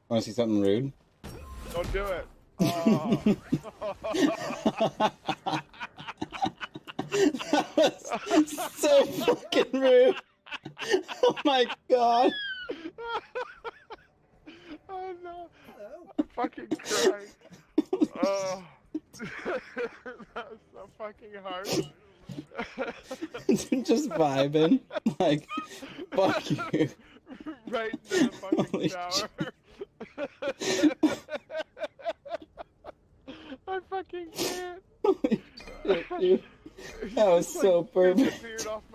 Want to see something rude? Don't do it. Oh. That was so fucking rude. Oh my god. Oh no. I'm fucking crying. Oh. That was so fucking hard. Just vibing. Like, fuck you. Right into the fucking Holy shower. I fucking can't. Holy shit, dude. That was so perfect. Disappeared off